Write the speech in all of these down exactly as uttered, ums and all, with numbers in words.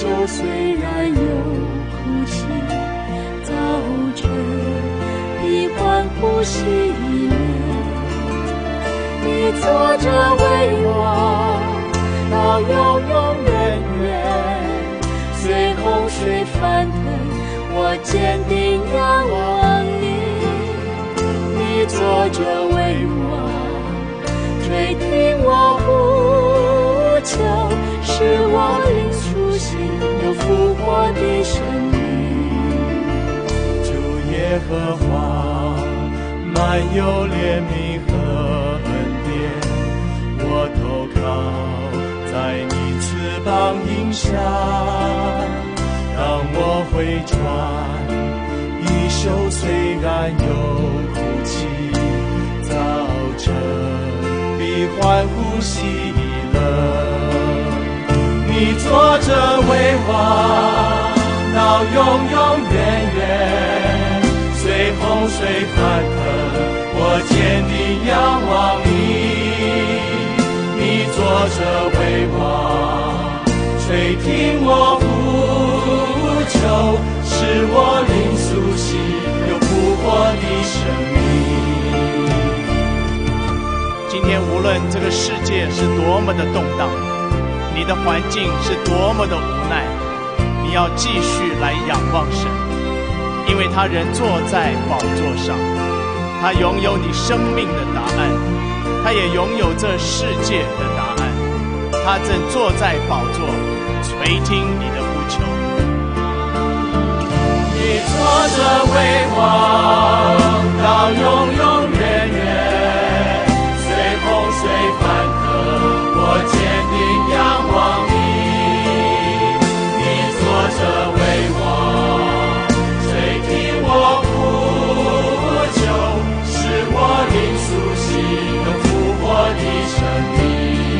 手虽然有哭泣，早晨的欢呼喜悦。你坐着为王，到永永远远。随洪水翻腾，我坚定仰望你。你坐着为王，垂听我呼求，使我灵苏醒，有复活的生命。 主耶和华满有怜悯和恩典，我投靠在你翅膀荫下。当我回转，一宿虽然有哭泣，早晨必欢呼喜乐。你坐着为王，到永永远远。随洪水翻腾，我坚定仰望你。你坐着为王，垂听我呼求，使我灵苏醒，有复活的生命。 今天无论这个世界是多么的动荡，你的环境是多么的无奈，你要继续来仰望神，因为他人坐在宝座上，他拥有你生命的答案，他也拥有这世界的答案。他正坐在宝座，垂听你的呼求。 你坐着为王，到永永远远。随洪水翻腾，我坚定仰望你。你坐着为王，垂听我呼求，使我灵苏醒，有复活的生命。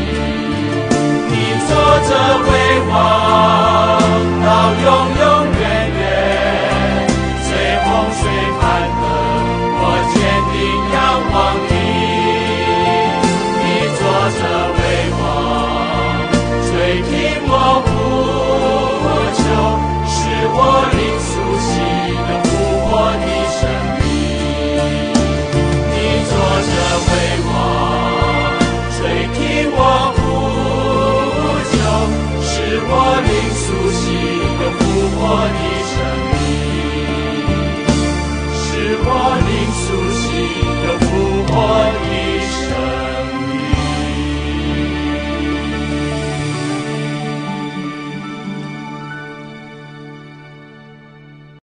坐着为王，到永永远远。随洪水翻腾，我坚定仰望你。你坐着为王，垂听我呼求，使我灵苏醒，有复活的生命。你坐着为王，垂听我呼求，使我灵苏醒，有复活的